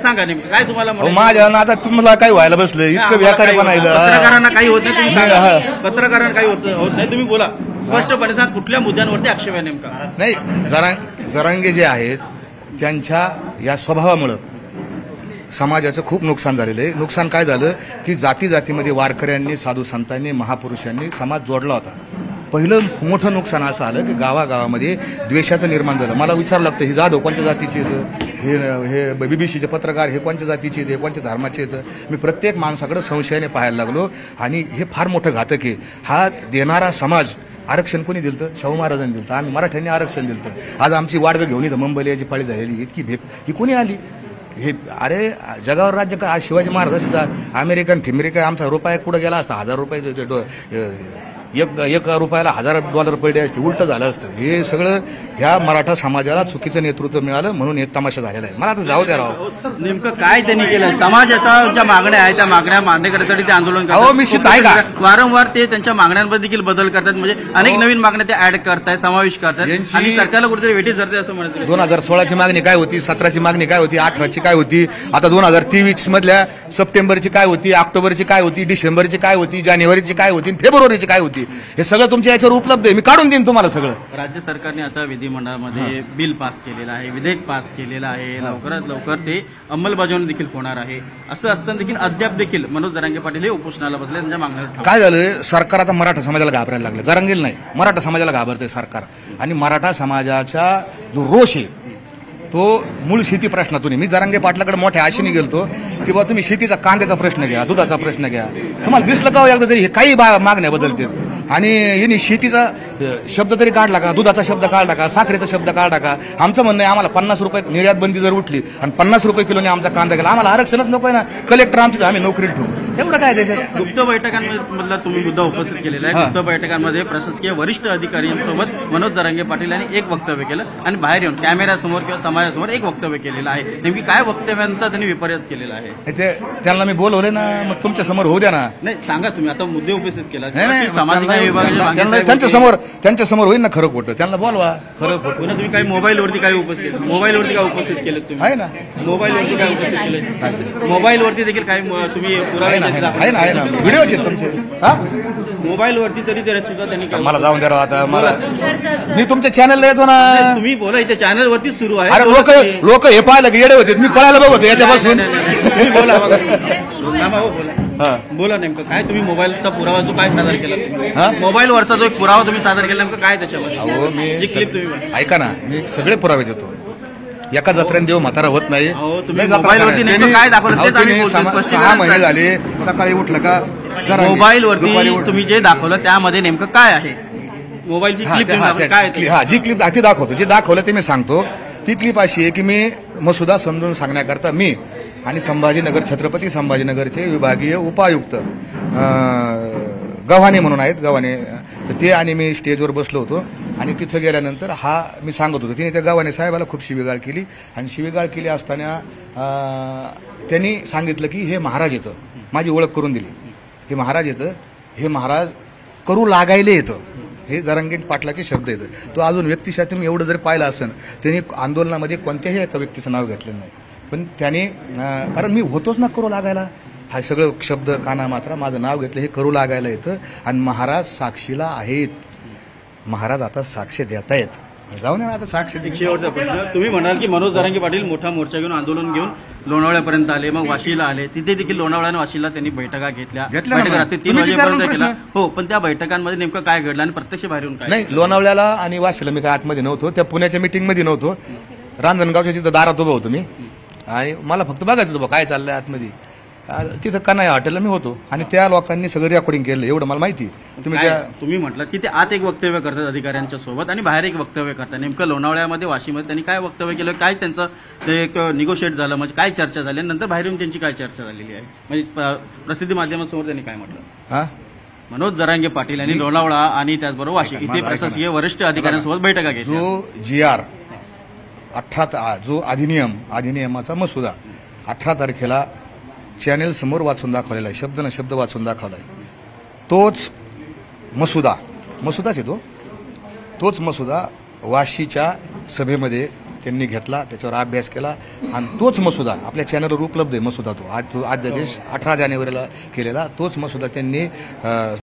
सांगा नेमकं काय तुम्हाला माझ्या आता तुम्हाला काय व्हायला बसलं इतकं व्यापारीपणा आहे. पत्रकारांना काही होत नाही तुम्ही सांगा. पत्रकारांना काही होत नाही तुम्ही बोला स्पष्टपणे सांगा कुठल्या मुद्द्यांवरती आक्षेप आहे नेमका. नाही जरांगे जे आहेत त्यांच्या या स्वभावामुळं समाजाचं खूप नुकसान झालेलं आहे. नुकसान काय झालं की जाती जातीमध्ये वारकऱ्यांनी साधू संतांनी महापुरुषांनी समाज जोडला होता. पहिलं मोठं नुकसान असं आलं की गावागावामध्ये द्वेषाचं निर्माण झालं. मला विचारलं लागतं हे जाधव कोणत्या जातीचे येतं, हे बीबीसीचे पत्रकार हे कोणत्या जातीचे येतं, कोणत्या धर्माचे येतं. मी प्रत्येक माणसाकडे संशयाने पाहायला लागलो आणि हे फार मोठं घातक आहे. हा देणारा समाज आरक्षण कोणी दिलं? शाहू महाराजांनी दिलं. आम्ही मराठ्यांनी आरक्षण दिलं. आज आमची वाडगं घेऊन इथं मुंबईला याची पाळी झालेली इतकी भेक ही कोणी आली? हे अरे जगावर राज्य का आज शिवाजी महाराज सुद्धा अमेरिकन फिमेरिकन आमचा रुपया कुठं गेला असता 1000 रुपये एक रुपयाला $1000 पडले असते उलट झालं असतं. हे सगळं ह्या मराठा समाजाला चुकीचं नेतृत्व मिळालं म्हणून हे तमाशा झालेला आहे. मला आता जाऊ द्या राव. नेमकं काय त्यांनी केलं समाजाच्या ज्या मागण्या आहेत त्या मागण्या मान्य करण्यासाठी ते आंदोलन करतात. मी शिकत आहे का वारंवार ते त्यांच्या मागण्यांमध्ये देखील बदल करतात म्हणजे अनेक नवीन मागण्या ते ऍड करतायत समावेश करतात आणि सरकारला कुठेतरी वेटीस धरते असं म्हणतात. 2016ची मागणी काय होती, 17ची मागणी काय होती, 18ची काय होती, आता 2023 मधल्या सप्टेंबरची काय होती, ऑक्टोबरची काय होती, डिसेंबरची काय होती, जानेवारीची काय होती, फेब्रुवारीची काय होती हे सगळं तुमच्या याच्यावर उपलब्ध आहे. मी काढून देईन तुम्हाला सगळं. राज्य सरकारने आता विधिमंडळामध्ये बिल पास केलेलं आहे, विधेयक पास केलेलं आहे. लवकरात लवकर ते अंमलबजावणी देखील होणार आहे. असं असताना देखील अद्याप देखील मनोज जरांगे पाटील हे उपोषणाला बसले. त्यांच्या मागण्या काय झालं सरकार आता मराठा समाजाला घाबरायला लागलं. जरांगेला नाही मराठा समाजाला घाबरतंय सरकार. आणि मराठा समाजाचा जो रोष आहे तो मूळ शेती प्रश्नातून. मी जरांगे पाटलाकडे मोठ्या आशेने गेलतो की बाबा तुम्ही शेतीचा कांद्याचा प्रश्न घ्या, दुधाचा प्रश्न घ्या. तुम्हाला दिसलं का एकदा तरी हे काही मागण्या बदलते आणि यांनी शेतीचा शब्द तरी काढला का, दुधाचा शब्द काढला का, साखरेचा शब्द काढला का? आमचं म्हणणं आहे आम्हाला 50 रुपये निर्यात बंदी जर उठली आणि 50 रुपये किलोने आमचा कांदा गेला आम्हाला आरक्षणच नको आहे ना. कलेक्टर आमचं आम्ही नोकरीला ठेवू एवढं काय त्याच्यात. गुप्त बैठकांमधला तुम्ही मुद्दा उपस्थित केलेला आहे. गुप्त बैठकांमध्ये प्रशासकीय वरिष्ठ अधिकाऱ्यांसोबत मनोज जरांगे पाटील यांनी एक वक्तव्य केलं आणि बाहेर येऊन कॅमेऱ्यासमोर किंवा समाजासमोर एक वक्तव्य केलेलं आहे. नेमकी काय वक्तव्यांचा त्यांनी विपर्यास केलेला आहे ते त्यांना मी बोलवले ना मग तुमच्या समोर होऊ द्या ना. नाही सांगा तुम्ही आता मुद्दे उपस्थित केला त्यांच्या समोर होईल ना खरं खोटं त्यांना बोलवा. खरं खोटं तुम्ही काही मोबाईलवरती काय उपस्थित केलं तुम्ही आहे ना मोबाईलवरती काय उपस्थित केलं मोबाईलवरती देखील काही तुम्ही पुरावे आहे ना व्हिडिओचे तुमचे मोबाईलवरती तरी सुद्धा त्यांनी मला जाऊन द्या आता. मला मी तुमच्या चॅनलला येतो ना. तुम्ही बोला इथे चॅनलवरती सुरू आहे. अरे लोक हे पाहायला येडे होते मी पळायला बघतो याच्यापासून. बोला नेमकं काय तुम्ही मोबाईलचा पुरावा जो काय सादर केला मोबाईलवरचा जो एक पुरावा तुम्ही सादर केला नेमकं काय त्याच्यावर मी ऐका ना मी सगळे पुरावे देतो. एका जत्रेने देव म्हातारा होत नाही. काय दाखवलं 6 महिने झाले सकाळी उठलं का मोबाईलवरती तुम्ही जे दाखवलं त्यामध्ये नेमकं काय आहे मोबाईलची क्लिप जी क्लिप ती दाखवतो जे दाखवलं ते मी सांगतो. ती क्लिप अशी आहे की मी मसुदा समजून सांगण्याकरता मी आणि संभाजीनगर छत्रपती संभाजीनगरचे विभागीय उपायुक्त गव्हाणे म्हणून आहेत गव्हाणे ते आणि मी स्टेजवर बसलो होतो आणि तिथं गेल्यानंतर मी सांगत होतो. तिने त्या गव्हाणे साहेबाला खूप शिवीगाळ केली आणि शिवीगाळ केली असताना त्यांनी सांगितलं की हे महाराज येतं. माझी ओळख करून दिली. हे महाराज येतं हे महाराज करू लागायला येतं. हे जरांगे पाटलाचे शब्द येतं. तो अजून व्यक्तिशः तुम्ही एवढं जर पाहिलं असेल त्यांनी आंदोलनामध्ये कोणत्याही एका व्यक्तीचं नाव घेतलं नाही. पण त्याने कारण मी होतोच ना करू लागायला हा सगळं शब्द काना मात्रा माझं नाव घेतलं हे करू लागायला येतं आणि महाराज साक्षीला आहेत. महाराज आता साक्ष देत आहेत. जाऊन आता साक्ष. शेवटचा प्रश्न तुम्ही म्हणाल की मनोज जरांगे पाटील मोठा मोर्चा घेऊन आंदोलन घेऊन लोणावळ्यापर्यंत आले मग वाशीला आले तिथे देखील लोणावळा आणि वाशीला त्यांनी बैठका घेतल्या 3 वाजेपर्यंत केला. हो पण त्या बैठकांमध्ये नेमकं काय घडलं आणि प्रत्यक्ष बाहेर येऊन काय नाही. लोणावळ्याला आणि वाशीला मी काय आतमध्ये नव्हतो. त्या पुण्याच्या मिटिंगमध्ये नव्हतो. रांजणगावच्या तिथं दारात उभं होतो मी आणि मला फक्त बघायचं होतं काय चाललंय आतमध्ये. तिथं कन्हैया हॉटेलला मी होतो आणि त्या लोकांनी सगळं रेकॉर्डिंग केलं एवढं मला माहिती. तुम्ही म्हटलं की ते आत एक वक्तव्य करतात अधिकाऱ्यांच्या सोबत आणि बाहेर एक वक्तव्य करतात. नेमकं लोणावळ्यामध्ये वाशीमध्ये त्यांनी काय वक्तव्य केलं काय त्यांचं ते एक निगोशिएट झालं म्हणजे काय चर्चा झाली नंतर बाहेर येऊन त्यांची काय चर्चा झालेली आहे म्हणजे प्रसिद्धी माध्यमांसमोर त्यांनी काय म्हटलं. मनोज जरांगे पाटील यांनी लोणावळा आणि त्याचबरोबर वाशी इथे प्रशासकीय वरिष्ठ अधिकाऱ्यांसोबत बैठका घेतल्या. जो GR 18 जो अधिनियमाचा मसुदा 18 तारखेला चॅनेल समोर वाचून दाखवलेला आहे. शब्द न शब्द वाचून दाखवला आहे. तोच मसुदाच आहे तोच मसुदा वाशीच्या सभेमध्ये त्यांनी घेतला, त्याच्यावर अभ्यास केला आणि तोच मसुदा आपल्या चॅनलवर उपलब्ध आहे. मसुदा तो आज 18 जानेवारीला केलेला तोच मसुदा त्यांनी